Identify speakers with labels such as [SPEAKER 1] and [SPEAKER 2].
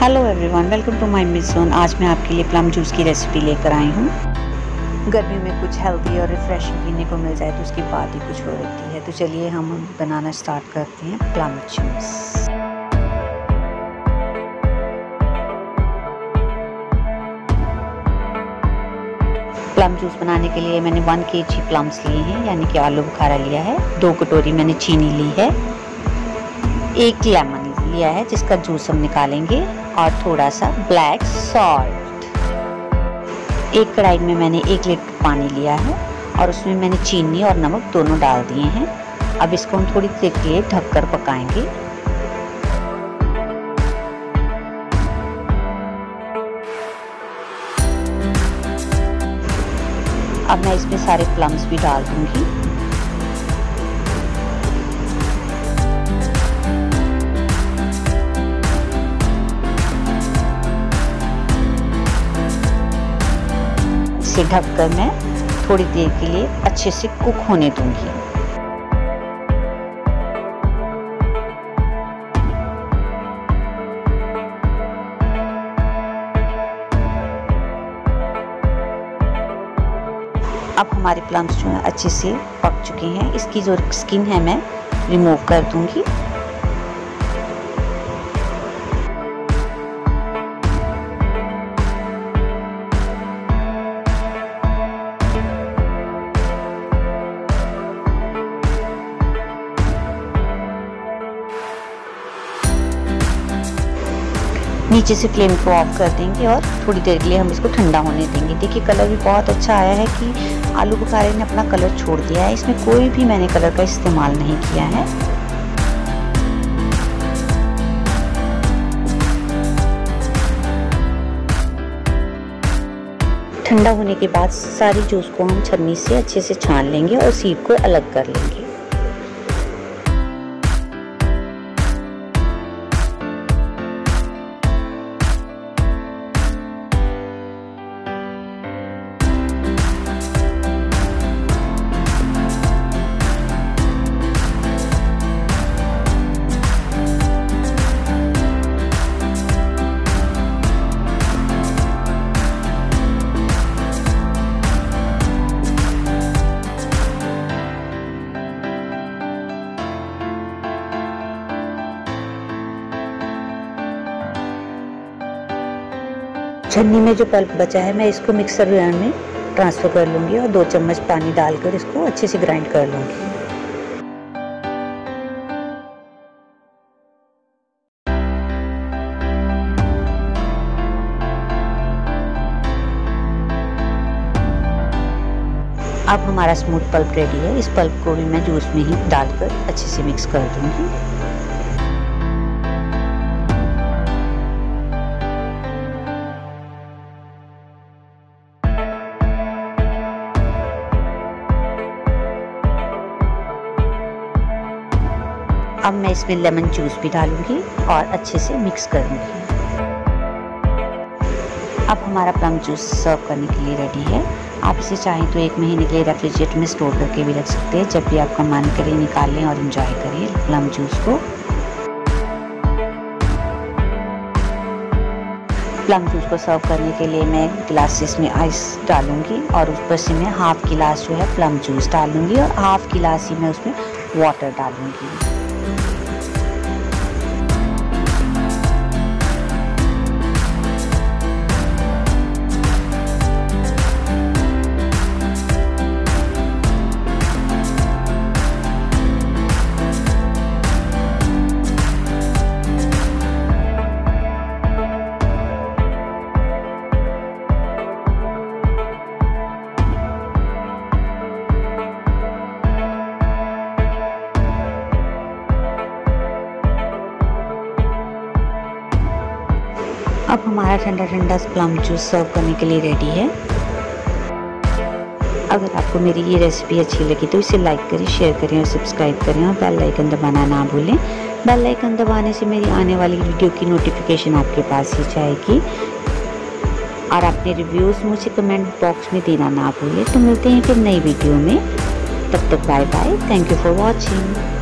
[SPEAKER 1] Hello everyone, welcome to my miss zone. आज मैं आपके लिए प्लम जूस की रेसिपी लेकर आई हूँ। गर्मी में कुछ हेल्दी और रिफ्रेशिंग पीने को मिल जाए तो उसकी बात ही कुछ और होती है। तो चलिए हम बनाना स्टार्ट करते हैं प्लम जूस। प्लम जूस बनाने के लिए मैंने 1 kg प्लम्स लिए हैं, यानी कि आलू बुखारा लिया है। 2 कटोरी मैंने चीनी ली है। 1 लेमन लिया है जिसका जूस हम निकालेंगे, और थोड़ा सा ब्लैक सॉल्ट। एक कढ़ाई में मैंने 1 लीटर पानी लिया है और उसमें मैंने चीनी और नमक दोनों डाल दिए हैं। अब इसको हम थोड़ी देर के लिए ढककर पकाएंगे। अब मैं इसमें सारे प्लम्स भी डाल दूंगी। इसे ढककर मैं थोड़ी देर के लिए अच्छे से कुक होने दूंगी। अब हमारे प्लम्स जो हैं अच्छे से पक चुके हैं। इसकी जो स्किन है मैं रिमूव कर दूंगी। नीचे से फ्लेम को ऑफ कर देंगे और थोड़ी देर के लिए हम इसको ठंडा होने देंगे। देखिए कलर भी बहुत अच्छा आया है कि आलू बुखारे ने अपना कलर छोड़ दिया है। इसमें कोई भी मैंने कलर का इस्तेमाल नहीं किया है। ठंडा होने के बाद सारी जूस को हम छन्नी से अच्छे से छान लेंगे और सीड को अलग कर लेंगे। छन्नी में जो पल्प बचा है मैं इसको मिक्सर ग्राइंडर में ट्रांसफ़र कर लूँगी और 2 चम्मच पानी डालकर इसको अच्छे से ग्राइंड कर लूँगी। अब हमारा स्मूथ पल्प रेडी है। इस पल्प को भी मैं जूस में ही डालकर अच्छे से मिक्स कर दूँगी। अब मैं इसमें लेमन जूस भी डालूंगी और अच्छे से मिक्स करूंगी। अब हमारा प्लम जूस सर्व करने के लिए रेडी है। आप इसे चाहें तो 1 महीने के लिए रेफ्रिजरेटर में स्टोर करके भी रख सकते हैं। जब भी आपका मन करे निकाल लें और एंजॉय करें प्लम जूस को। प्लम जूस को सर्व करने के लिए मैं ग्लासेस में आइस डालूंगी और ऊपर से मैं हाफ गिलास जो है प्लम जूस डालूंगी और हाफ गिलास ही मैं उसमें वाटर डालूंगी। अब हमारा ठंडा ठंडा प्लम जूस सर्व करने के लिए रेडी है। अगर आपको मेरी ये रेसिपी अच्छी लगी तो इसे लाइक करें, शेयर करें और सब्सक्राइब करें और बेल आइकन दबाना ना भूलें। बेल आइकन दबाने से मेरी आने वाली वीडियो की नोटिफिकेशन आपके पास ही जाएगी। और अपने रिव्यूज़ मुझे कमेंट बॉक्स में देना ना भूलें। तो मिलते हैं फिर नई वीडियो में। तब तक bye bye. Thank you for watching.